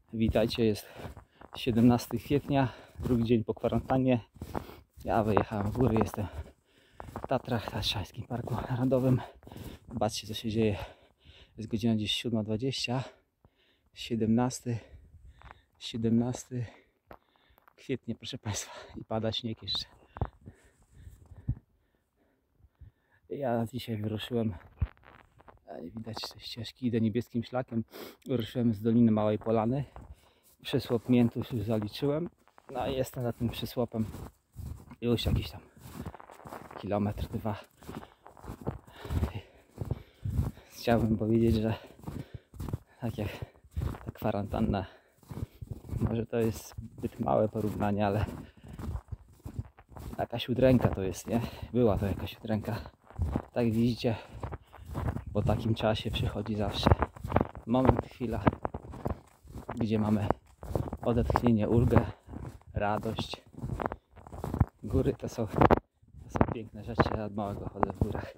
Witajcie, jest 17 kwietnia, drugi dzień po kwarantannie. Ja wyjechałem w góry, jestem w Tatrach, Tatrzańskim Parku Narodowym. Zobaczcie, co się dzieje. Jest godzina gdzieś 7:20. 17 kwietnia, proszę Państwa, i pada śnieg jeszcze. Ja dzisiaj wyruszyłem, widać te ścieżki, idę niebieskim szlakiem. Wyruszyłem z Doliny Małej Polany. Przysłop Miętus już zaliczyłem. No i jestem za tym przysłopem już jakiś tam kilometr, 2. Chciałbym powiedzieć, że tak jak ta kwarantanna, może to jest zbyt małe porównanie, ale jakaś udręka to jest, nie? Była to jakaś udręka. Tak widzicie, po takim czasie przychodzi zawsze moment, chwila, gdzie mamy odetchnienie, ulgę, radość. Góry to są piękne rzeczy, ja od małego chodzę w górach.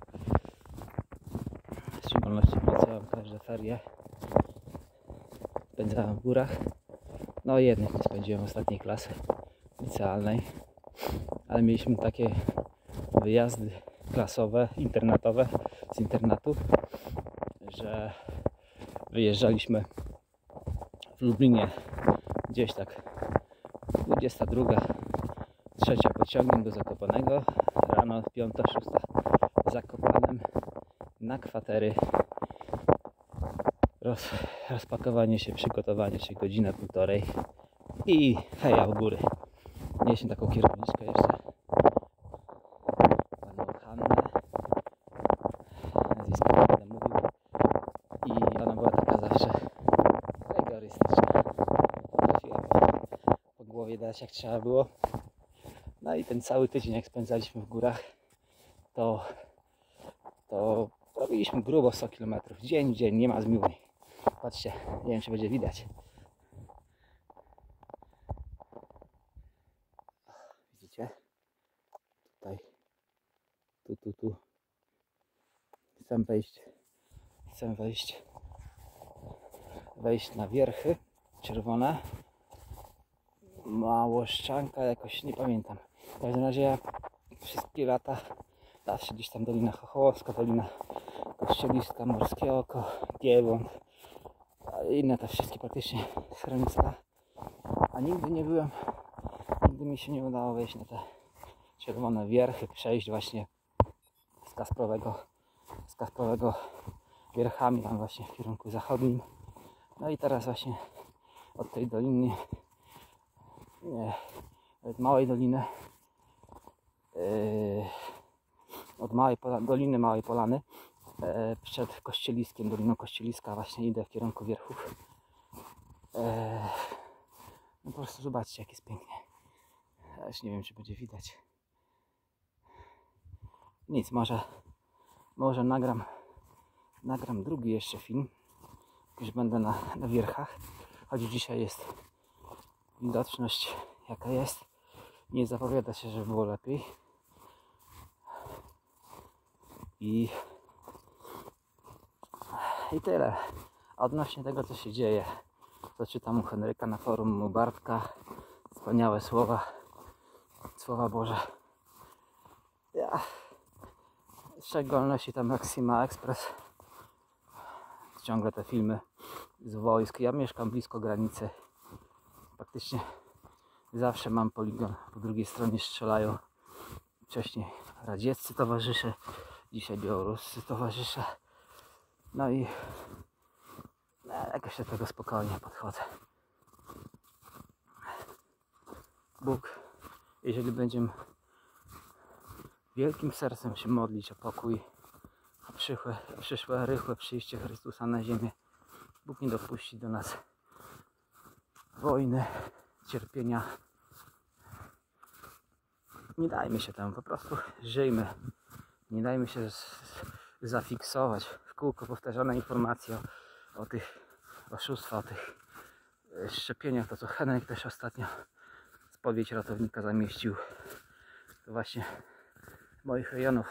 W szczególności pracowałem każde ferie. Spędzałem w górach. No jednych nie spędziłem ostatniej klasy licealnej. Ale mieliśmy takie wyjazdy klasowe, internatowe z internatu, że wyjeżdżaliśmy w Lublinie gdzieś tak 22, 3 pociągiem do Zakopanego, rano 5, 6 w Zakopanem na kwatery, rozpakowanie się, przygotowanie się, godzinę, półtorej i heja w góry. Mieliśmy taką kierowniczkę jeszcze, panią Hannę, nazwisko nie będę mówił, i ona była taka zawsze rygorystyczna. Potrafiła po głowie dać jak trzeba było. No i ten cały tydzień, jak spędzaliśmy w górach, to robiliśmy grubo 100 km. Dzień w dzień, nie ma zmiłuj. Patrzcie, nie wiem, czy będzie widać. Widzicie? Tutaj. Tu. Chcę wejść na wierchy czerwone. Małoszczanka, jakoś nie pamiętam. W każdym razie ja wszystkie lata zawsze gdzieś tam Dolina Chochołowska, Dolina Kościeliska, Morskie Oko, Giewont, inne te wszystkie praktycznie schroniska. A nigdy mi się nie udało wejść na te czerwone wierchy, przejść właśnie z Kasprowego wierchami tam właśnie w kierunku zachodnim. No i teraz właśnie od tej doliny, od Małej Doliny, od Doliny Małej Polany, przed Kościeliskiem, Doliną Kościeliska właśnie idę w kierunku wierchów. No po prostu zobaczcie, jak jest pięknie. Ja już nie wiem, czy będzie widać. Nic, może nagram drugi jeszcze film. Już będę na wierchach. Choć dzisiaj jest widoczność jaka jest. Nie zapowiada się, że było lepiej. I tyle. A odnośnie tego, co się dzieje, to czytam u Henryka na forum, u Bartka. Wspaniałe słowa Boże. Ja, w szczególności tam Maxima Express. Ciągle te filmy z wojsk. Ja mieszkam blisko granicy. Praktycznie zawsze mam poligon. Po drugiej stronie strzelają. Wcześniej radzieccy towarzysze, dzisiaj białoruscy towarzysze. No i jakoś do tego spokojnie podchodzę. Bóg, jeżeli będziemy wielkim sercem się modlić o pokój, o przyszłe rychłe przyjście Chrystusa na ziemię, Bóg nie dopuści do nas wojny, cierpienia. Nie dajmy się temu, po prostu żyjmy. Nie dajmy się zafiksować w kółko powtarzane informacje o tych oszustwach, o tych szczepieniach. To co Henryk też ostatnio spowiedź ratownika zamieścił. To właśnie moich rejonów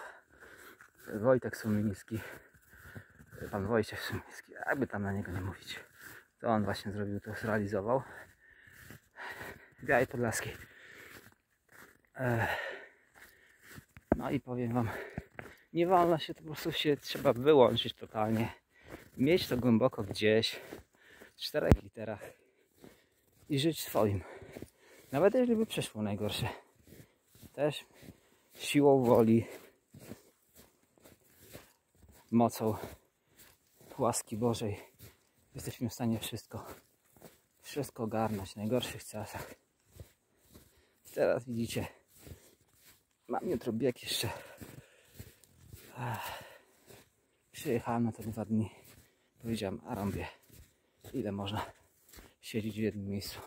Wojtek Sumiński, pan Wojciech Sumiński, jakby tam na niego nie mówić. To on właśnie zrobił to, zrealizował. W Białej Podlaskiej. No i powiem wam, nie wolno się, to po prostu się trzeba wyłączyć totalnie. Mieć to głęboko gdzieś, w 4 literach i żyć swoim. Nawet jeżeli by przeszło najgorsze. Też siłą woli, mocą łaski Bożej jesteśmy w stanie wszystko ogarnąć w najgorszych czasach. Teraz widzicie, mam jutro bieg jeszcze. Przyjechałem na te 2 dni. Powiedziałem, a rąbię, ile można siedzieć w jednym miejscu.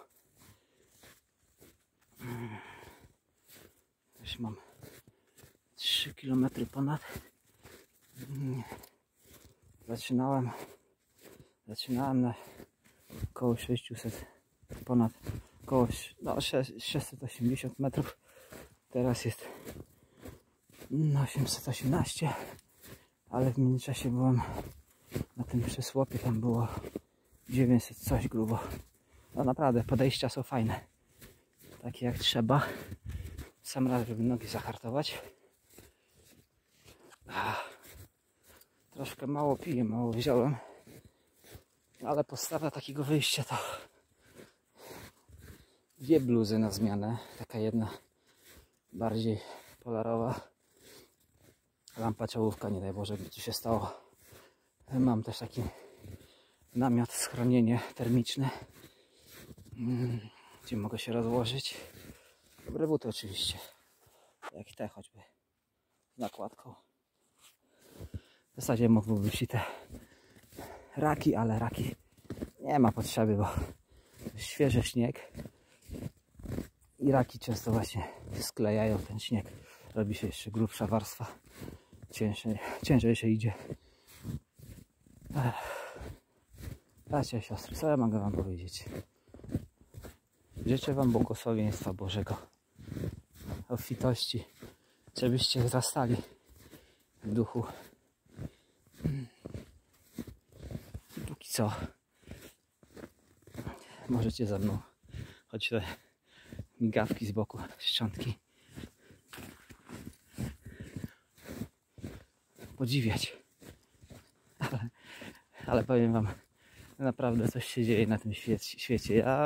Już mam 3 km ponad. Zaczynałem na około 600, ponad około 680 metrów. Teraz jest 818, ale w międzyczasie byłem na tym przysłopie, tam było 900 coś grubo. No naprawdę, podejścia są fajne. Takie jak trzeba. Sam raz, żeby nogi zahartować. Troszkę mało piję, mało wziąłem. Ale podstawa takiego wyjścia to 2 bluzy na zmianę. Taka jedna bardziej polarowa. Lampa czołówka, nie daj Boże, gdzie się stało. Mam też taki namiot, schronienie termiczne, gdzie mogę się rozłożyć. Dobre buty oczywiście, jak te choćby z nakładką. W zasadzie mógłby być i te raki, ale raki nie ma potrzeby, bo świeży śnieg i raki często właśnie sklejają ten śnieg. Robi się jeszcze grubsza warstwa, ciężej się idzie. Bracia i siostry, co ja mogę wam powiedzieć? Życzę wam błogosławieństwa Bożego, obfitości, żebyście wzrastali w duchu. I póki co możecie ze mną, choć te migawki z boku, szczątki, podziwiać. Ale powiem wam, naprawdę coś się dzieje na tym świecie. Ja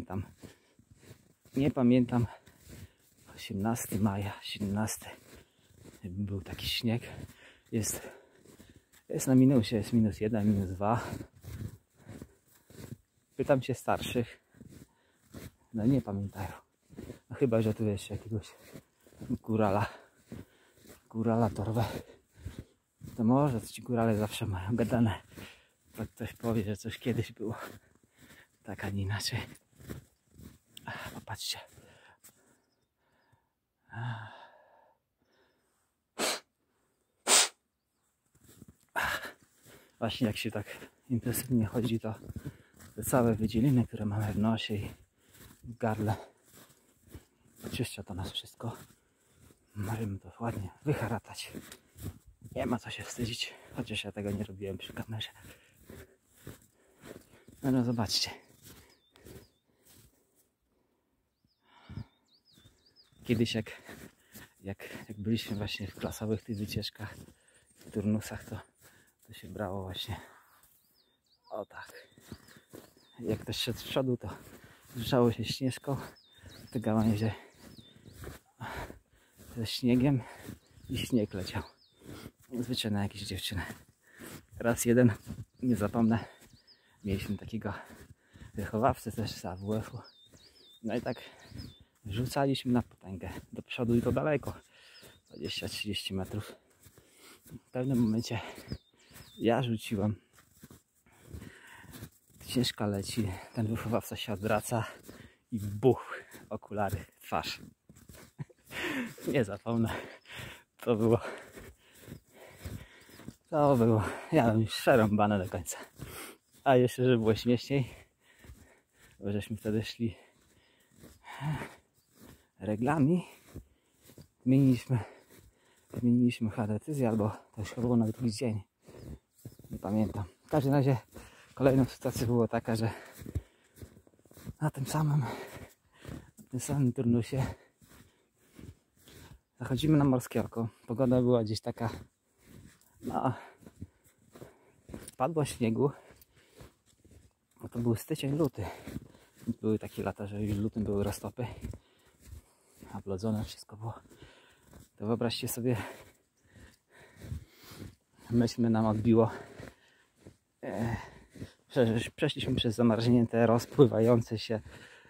nie pamiętam 18 maja, 17 był taki śnieg. Jest na minusie, jest -1, -2. Pytam się starszych, no nie pamiętają. No chyba, że tu jeszcze jakiegoś górala torwę. To może ci górale zawsze mają gadane. To ktoś powie, że coś kiedyś było tak, a nie inaczej. Popatrzcie. Właśnie jak się tak intensywnie chodzi, to te całe wydzieliny, które mamy w nosie i w gardle, oczyszcza to nas wszystko. Możemy to ładnie wyharatać. Nie ma co się wstydzić, chociaż ja tego nie robiłem przy kamerze. No zobaczcie. Kiedyś jak byliśmy właśnie w klasowych tych wycieczkach, w turnusach, to się brało właśnie o tak. Jak ktoś szedł z przodu, to zrzucało się śnieżką, te gałęzie ze śniegiem i śnieg leciał. Zwyczaj na jakieś dziewczyny. Raz jeden, nie zapomnę, mieliśmy takiego wychowawcę też z AWF-u. No i tak rzucaliśmy na potęgę do przodu i to daleko, 20-30 metrów. W pewnym momencie ja rzuciłem, ciężka leci, ten wychowawca się odwraca i buch, okulary, twarz. Nie zapomnę, to było, ja bym przerąbane do końca. A jeszcze, żeby było śmieszniej, bo żeśmy wtedy szli reglami, zmieniliśmy chyba decyzję, albo to już było na drugi dzień, nie pamiętam. W każdym razie kolejną sytuacją było taka, że na tym samym turnusie zachodzimy na Morskie Oko. Pogoda była gdzieś taka, no, padło śniegu, bo to był styczeń, luty. Były takie lata, że już w lutym były roztopy, oblodzone wszystko było. To wyobraźcie sobie, myśmy nam odbiło, przeszliśmy przez zamarznięte, rozpływające się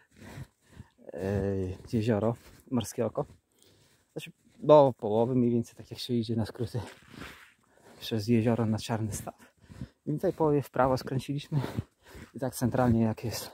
jezioro, Morskie Oko. Znaczy do połowy mniej więcej, tak jak się idzie na skróty przez jezioro na Czarny Staw. I w tej połowie w prawo skręciliśmy i tak centralnie jak jest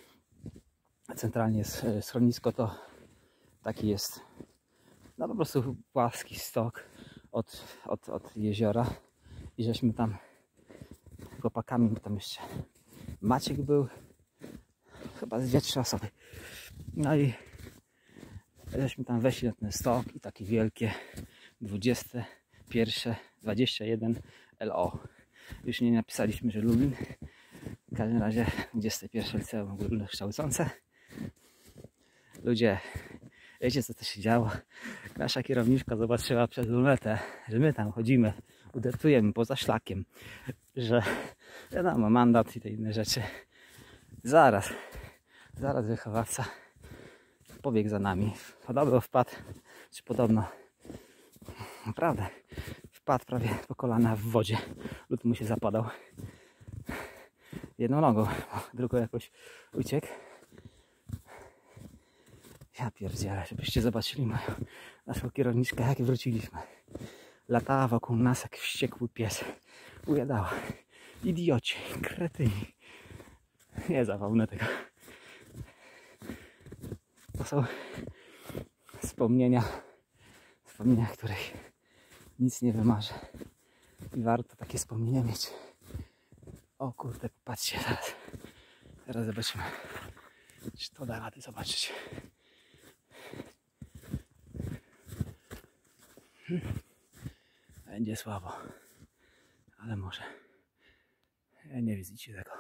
schronisko, to taki jest, no po prostu płaski stok od jeziora i żeśmy tam chłopakami, bo tam jeszcze Maciek był, chyba z 2-3 osoby. No i żeśmy tam weszli na ten stok i takie wielkie 21 LO. Już nie napisaliśmy, że Lublin. W każdym razie 21 liceum ogólnokształcące. Ludzie, wiecie co to się działo? Nasza kierowniczka zobaczyła przez lunetę, że my tam chodzimy, udeptujemy poza szlakiem, że wiadomo, mandat i te inne rzeczy. Zaraz wychowawca pobiegł za nami. Podobno wpadł, czy podobno, naprawdę, wpadł prawie po kolana w wodzie. Lód mu się zapadał. Jedną nogą, drugą jakoś uciekł. Ja pierdzielę, żebyście zobaczyli naszą kierowniczkę, jak wróciliśmy. Latała wokół nas jak wściekły pies. Ujadała. Idioci, kretyni. Nie zawałnę tego. To są wspomnienia, których nic nie wymarzę. I warto takie wspomnienia mieć. O kurde, patrzcie zaraz. Teraz zobaczymy, czy to da rady zobaczyć. Będzie słabo. Ale może. Nie widzicie tego.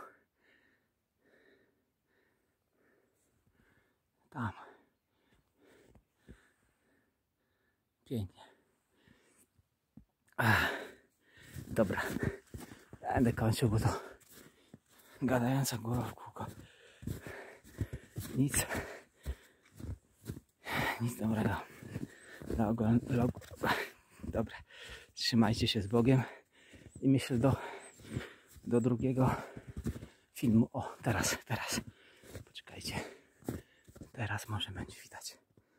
Tam. Pięknie. Dobra. Będę kończył, bo to gadająca głowa w kółko. Nic dobrego. Dobra. Trzymajcie się z Bogiem. I myślę do drugiego filmu. O, teraz. Poczekajcie. Teraz może będzie widać.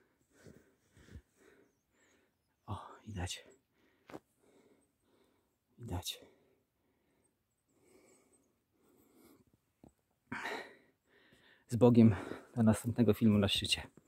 O, widać. Z Bogiem do następnego filmu na szczycie.